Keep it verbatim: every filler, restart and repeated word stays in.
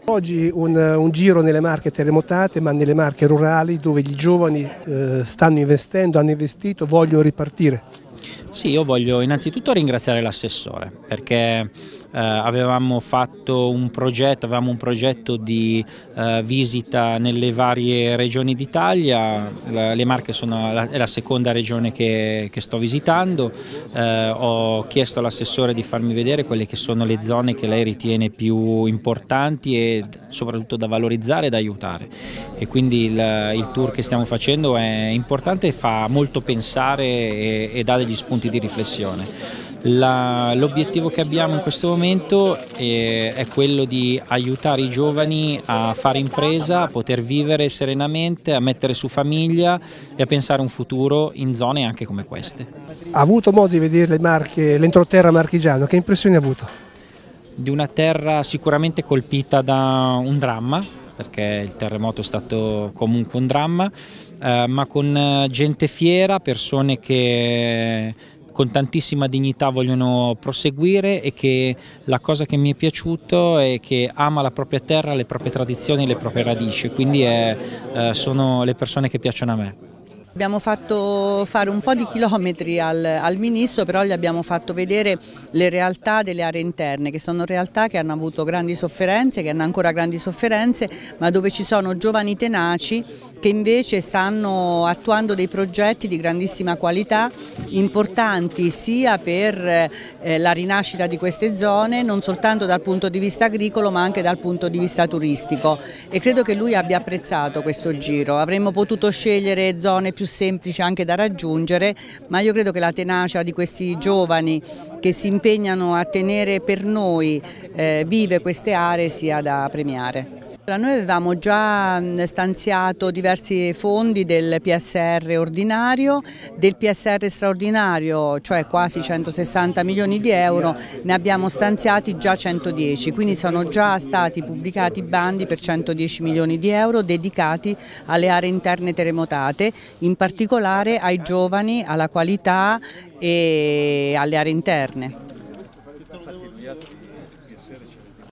Oggi un, un giro nelle Marche terremotate, ma nelle Marche rurali, dove i giovani eh, stanno investendo, hanno investito, vogliono ripartire. Sì, io voglio innanzitutto ringraziare l'assessore perché eh, avevamo fatto un progetto, avevamo un progetto di eh, visita nelle varie regioni d'Italia. Le Marche sono la, è la seconda regione che, che sto visitando. Eh, ho chiesto all'assessore di farmi vedere quelle che sono le zone che lei ritiene più importanti e soprattutto da valorizzare e da aiutare, e quindi il, il tour che stiamo facendo è importante, fa molto pensare e, e dà degli spunti di riflessione. L'obiettivo che abbiamo in questo momento è, è quello di aiutare i giovani a fare impresa, a poter vivere serenamente, a mettere su famiglia e a pensare a un futuro in zone anche come queste. Ha avuto modo di vedere le Marche, l'entroterra marchigiano, che impressioni ha avuto? Di una terra sicuramente colpita da un dramma, perché il terremoto è stato comunque un dramma, eh, ma con gente fiera, persone che con tantissima dignità vogliono proseguire, e che la cosa che mi è piaciuto è che ama la propria terra, le proprie tradizioni, le proprie radici, quindi è, eh, sono le persone che piacciono a me. Abbiamo fatto fare un po' di chilometri al, al Ministro, però gli abbiamo fatto vedere le realtà delle aree interne, che sono realtà che hanno avuto grandi sofferenze, che hanno ancora grandi sofferenze, ma dove ci sono giovani tenaci che invece stanno attuando dei progetti di grandissima qualità, importanti sia per eh, la rinascita di queste zone, non soltanto dal punto di vista agricolo ma anche dal punto di vista turistico, e credo che lui abbia apprezzato questo giro. Avremmo potuto scegliere zone più semplici anche da raggiungere, ma io credo che la tenacia di questi giovani che si impegnano a tenere per noi eh, vive queste aree sia da premiare. Noi avevamo già stanziato diversi fondi del P S R ordinario, del P S R straordinario, cioè quasi centosessanta milioni di euro, ne abbiamo stanziati già centodieci, quindi sono già stati pubblicati bandi per centodieci milioni di euro dedicati alle aree interne terremotate, in particolare ai giovani, alla qualità e alle aree interne.